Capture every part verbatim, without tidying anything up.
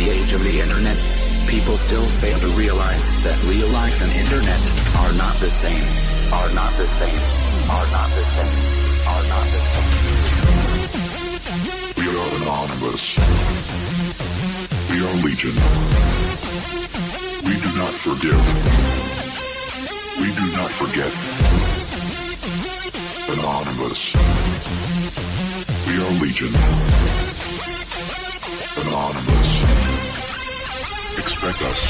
the age of the internet, people still fail to realize that real life and internet are not the same, are not the same, are not the same, are not the same. We are anonymous. We are legion. We do not forgive. We do not forget. Anonymous. We are legion. Anonymous. Expect us.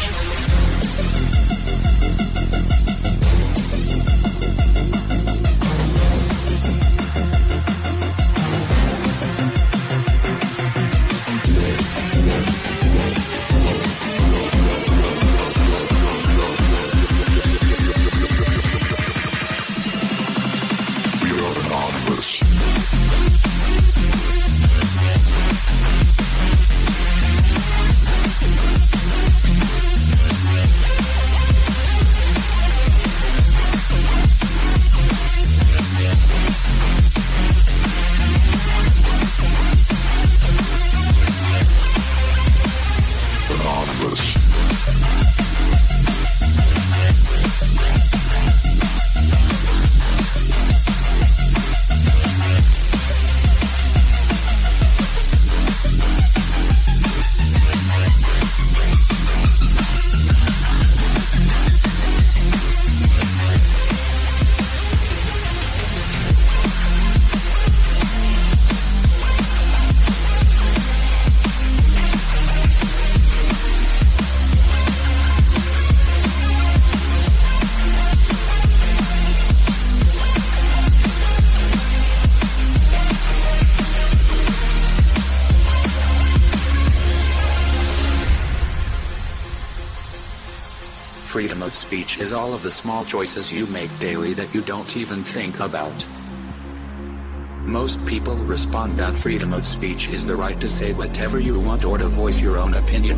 Freedom of speech is all of the small choices you make daily that you don't even think about. Most people respond that freedom of speech is the right to say whatever you want or to voice your own opinion.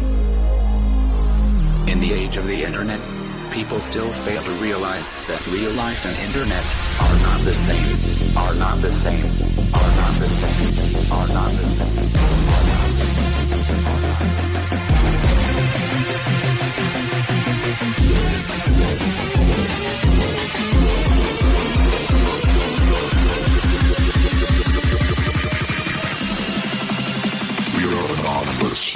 In the age of the internet, people still fail to realize that real life and internet are not the same, are not the same, are not the same, are not the same. We are anonymous.